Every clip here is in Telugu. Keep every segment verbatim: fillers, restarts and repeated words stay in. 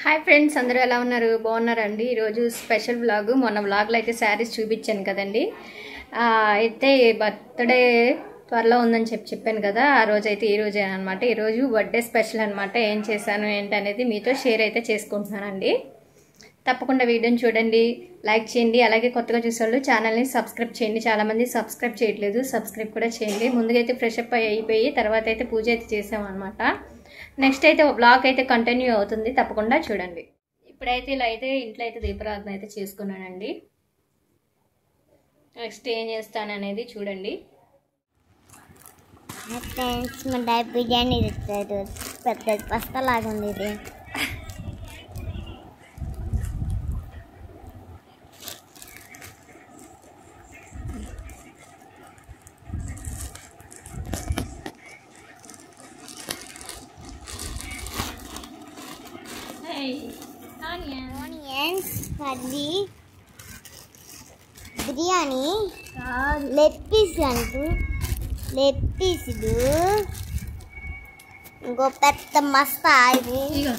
హాయ్ ఫ్రెండ్స్, అందరూ ఎలా ఉన్నారు? బాగున్నారండి. ఈరోజు స్పెషల్ వ్లాగ్. మొన్న వ్లాగ్లో అయితే శారీస్ చూపించాను కదండి. అయితే బర్త్డే త్వరలో ఉందని చెప్పి చెప్పాను కదా. ఆ రోజు అయితే ఈ రోజే అనమాట. ఈరోజు బర్త్డే స్పెషల్ అనమాట. ఏం చేశాను ఏంటి అనేది మీతో షేర్ అయితే చేసుకుంటున్నానండి. తప్పకుండా వీడియోని చూడండి, లైక్ చేయండి. అలాగే కొత్తగా చూసేవాళ్ళు ఛానల్ని సబ్స్క్రైబ్ చేయండి. చాలామంది సబ్స్క్రైబ్ చేయట్లేదు, సబ్స్క్రైబ్ కూడా చేయండి. ముందుగా అయితే ఫ్రెష్ అప్ అయిపోయి తర్వాత అయితే పూజ అయితే చేసామన్నమాట. నెక్స్ట్ అయితే బ్లాగ్ అయితే కంటిన్యూ అవుతుంది, తప్పకుండా చూడండి. ఇప్పుడైతే ఇలా అయితే ఇంట్లో అయితే దీపారాధన అయితే చేసుకున్నానండి. నెక్స్ట్ ఏం చేస్తాననేది చూడండి. బిర్యానీ తెచ్చారు, పెద్ద పస్తలాగా ఉంది ఇది. Onions curry biryani leg piece అంటూ లెగ్ పీసులు ఇంకో పెద్ద మస్తా ఇది.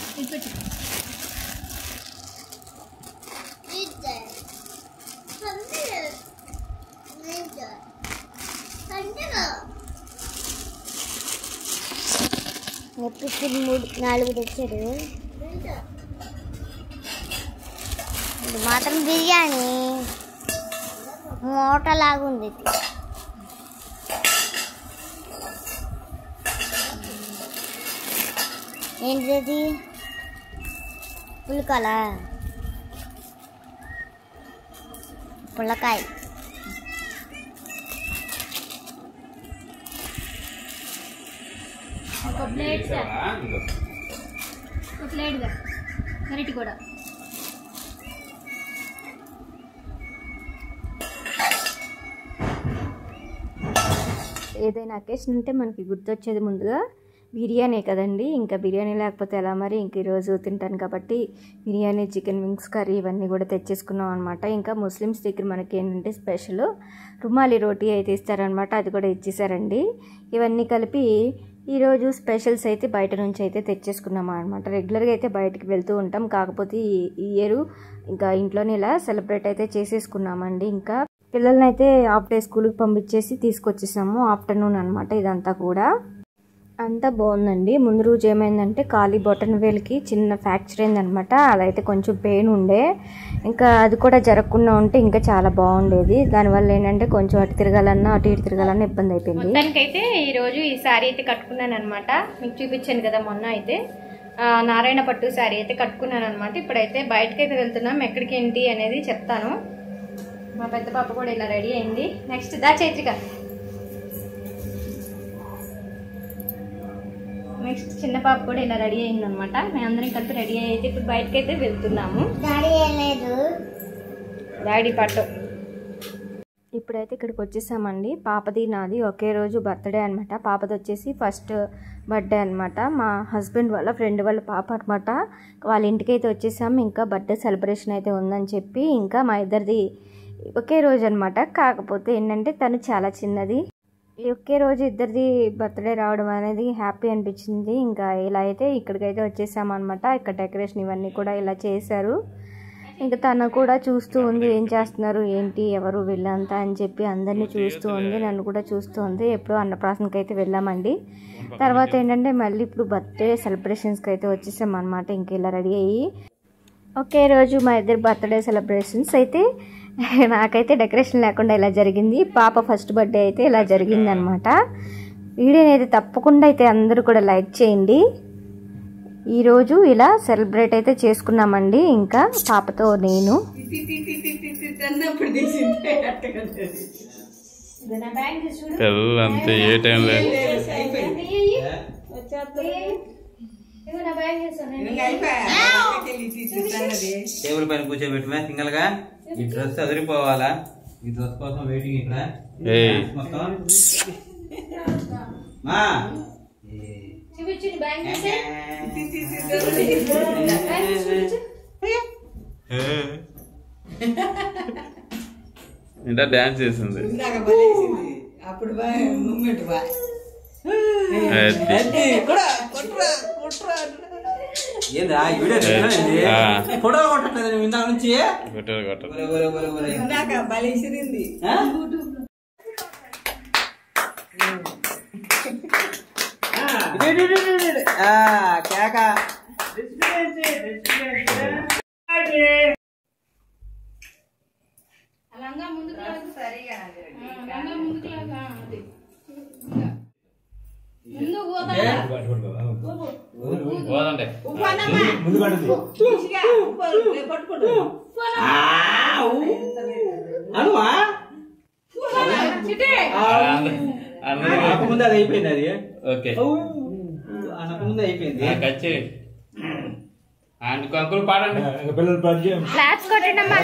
లెగ్ పీసులు మూడు నాలుగు తెచ్చాడు. ఇది మాత్రం బిర్యానీ మూటలాగా ఉంది. ఏంటిది? పుల్కల పుల్లకాయ. ఒక ప్లేట్ ఒక ప్లేట్గా కరెక్ట్ కూడా. ఏదైనా అకేషన్ ఉంటే మనకి గుర్తొచ్చేది ముందుగా బిర్యానీ కదండి. ఇంకా బిర్యానీ లేకపోతే ఎలా మరి. ఇంక ఈరోజు తింటాను కాబట్టి బిర్యానీ, చికెన్ వింగ్స్ కర్రీ ఇవన్నీ కూడా తెచ్చేసుకున్నాం అనమాట. ఇంకా ముస్లిమ్స్ దగ్గర మనకి ఏంటంటే స్పెషల్ రుమాలి రోటీ అయితే ఇస్తారనమాట, అది కూడా ఇచ్చేసారండి. ఇవన్నీ కలిపి ఈరోజు స్పెషల్స్ అయితే బయట నుంచి అయితే తెచ్చేసుకున్నాము అనమాట. రెగ్యులర్గా అయితే బయటకు వెళ్తూ ఉంటాం, కాకపోతే ఈ ఇయర్ ఇంకా ఇంట్లోనే ఇలా సెలబ్రేట్ అయితే చేసేసుకున్నామండి. ఇంకా పిల్లల్ని అయితే హాఫ్ డే స్కూల్కి పంపించేసి తీసుకొచ్చేసాము. ఆఫ్టర్నూన్ అనమాట ఇదంతా కూడా. అంతా బాగుందండి. ముందు రోజు ఏమైందంటే ఖాళీ బొటన్ వేల్కి చిన్న ఫ్రాక్చర్ అయిందనమాట. అదైతే కొంచెం పెయిన్ ఉండే, ఇంకా అది కూడా జరగకుండా ఉంటే ఇంకా చాలా బాగుండేది. దానివల్ల ఏంటంటే కొంచెం అటు తిరగాలన్నా అటు ఇటు తిరగాలన్నా ఇబ్బంది అయిపోయింది. దానికైతే ఈరోజు ఈ శారీ అయితే కట్టుకున్నాను అనమాట. మీకు చూపించాను కదా మొన్న అయితే నారాయణ పట్టు శారీ అయితే కట్టుకున్నాను అనమాట. ఇప్పుడైతే బయటకైతే వెళ్తున్నాం. ఎక్కడికి ఏంటి అనేది చెప్తాను. మా పెద్ద పాప కూడా ఇలా రెడీ అయింది. నెక్స్ట్ దా చైత్రిక. నెక్స్ట్ చిన్న పాప కూడా ఇలా రెడీ అయింది అనమాట. మేమందరం కలిపి రెడీ అయితే ఇప్పుడు బయటకి అయితే వెళ్తున్నాము. డాడీ పట్టు. ఇప్పుడైతే ఇక్కడికి వచ్చేసామండి. పాపది నాది ఒకే రోజు బర్త్డే అనమాట. పాపది వచ్చేసి ఫస్ట్ బర్త్డే అనమాట. మా హస్బెండ్ వాళ్ళ ఫ్రెండ్ వాళ్ళ పాప అనమాట. వాళ్ళ ఇంటికి అయితే వచ్చేసాము. ఇంకా బర్త్డే సెలబ్రేషన్ అయితే ఉందని చెప్పి ఇంకా మా ఇద్దరిది ఒకే రోజు అనమాట. కాకపోతే ఏంటంటే తను చాలా చిన్నది. ఒకే రోజు ఇద్దరిది బర్త్డే రావడం అనేది హ్యాపీ అనిపించింది. ఇంకా ఇలా అయితే ఇక్కడికైతే వచ్చేసాము అనమాట. ఇక్కడ డెకరేషన్ ఇవన్నీ కూడా ఇలా చేశారు. ఇంకా తను కూడా చూస్తూ ఉంది, ఏం చేస్తున్నారు ఏంటి ఎవరు వీళ్ళంతా అని చెప్పి అందరినీ చూస్తూ ఉంది, నన్ను కూడా చూస్తూ ఉంది. ఎప్పుడో అన్నప్రాసనకి అయితే వెళ్ళామండి. తర్వాత ఏంటంటే మళ్ళీ ఇప్పుడు బర్త్డే సెలబ్రేషన్స్కి అయితే వచ్చేసాం అనమాట. ఇంక ఇలా రెడీ అయ్యి ఒకే రోజు మా ఇద్దరు బర్త్డే సెలబ్రేషన్స్ అయితే నాకైతే డెకరేషన్ లేకుండా ఇలా జరిగింది. పాప ఫస్ట్ బర్త్డే అయితే ఇలా జరిగింది అనమాట. వీడియోని అయితే తప్పకుండా అయితే అందరూ కూడా లైక్ చేయండి. ఈరోజు ఇలా సెలబ్రేట్ అయితే చేసుకున్నామండి. ఇంకా పాపతో నేను అంతే ఏ టైంలో టేబుల్ పైన కూర్చోబెట్టమా సింగల్ గా. ఈ డ్రెస్ అదిరిపోవాలా. ఈ డ్రెస్ కోసం వెయిటింగ్ ఇక్కడ మొత్తం. మా ఇంకా డాన్స్ చేసింది. అప్పుడు ఏందా వీడియో ఫోటోలు కొట్టట్లేదు నువ్వు ఇందాక నుంచి కేక ముందు అది అయిపోయింది అది ఓకే అనక ముందు అయిపోయింది అంకుల్ పాడండి పిల్లలు క్లాప్స్ కొట్టండి అమ్మా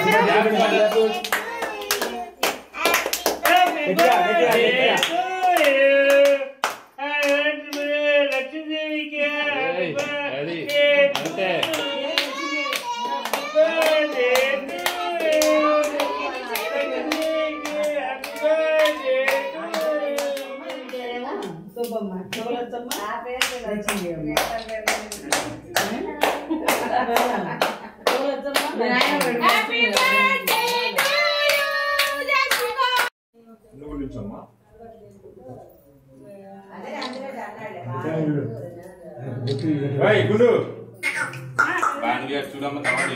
చూడమ్మ తమ్ముడి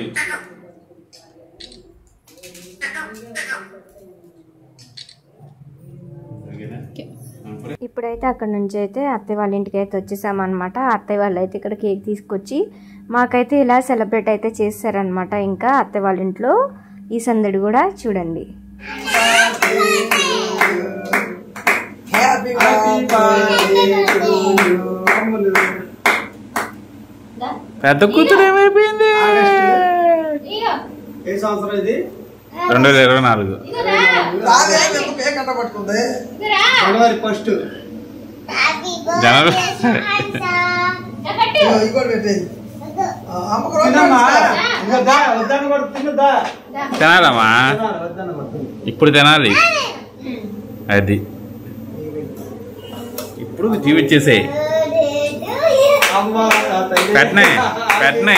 ఇప్పుడైతే అక్కడ నుంచి అయితే అత్తయ్య వాళ్ళ ఇంటికి అయితే వచ్చేసామన్నమాట. అత్తయ్య వాళ్ళు అయితే ఇక్కడ కేక్ తీసుకొచ్చి మాకైతే ఇలా సెలబ్రేట్ అయితే చేస్తారనమాట. ఇంకా అత్తయ్య వాళ్ళ ఇంట్లో ఈ సందడి కూడా చూడండి. పెద్ద కూతురు ఏమైపోయింది? రెండు వేల ఇరవై నాలుగు జనవరి ఫస్ట్ జనవరి తినాలమ్మా, ఇప్పుడు తినాలి. అది ఇప్పుడు జీవించేసే పెట్టనే పెట్టనే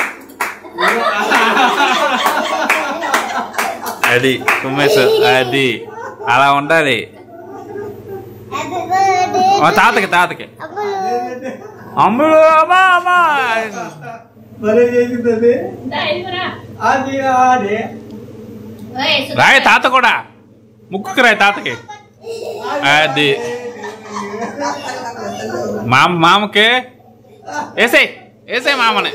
అది కుమ్మేసు, అది అలా ఉండాలి. తాతకి తాతకి అమ్ముడు అమ్మా అమ్మా రాయ్ తాత కూడా ముక్కుకి రాయి తాతకి. అది మామ మామకి వేసే వేసే మామని.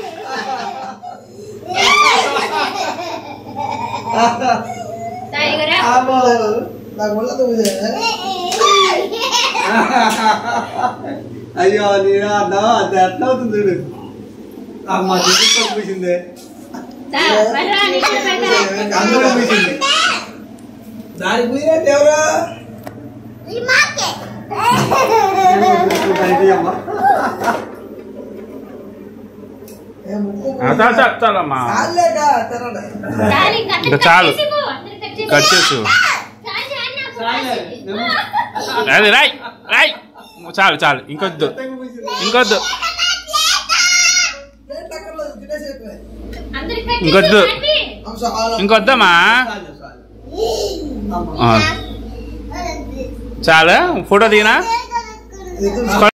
అయ్యో అన్నా అది ఎట్లా అవుతుంది చూడు. అమ్మ పూసిందే అందరూ పూసింది. దానికి పూసినట్టు ఎవరు చాలమ్మా, ఇంకా చాలు కట్ చేసు. అది రాయ్ రాయ్ చాలు చాలు, ఇంకొద్దు ఇంకొద్దు ఇంకొద్దు ఇంకొద్దమ్మా. చాలా ఫోటో దిగినా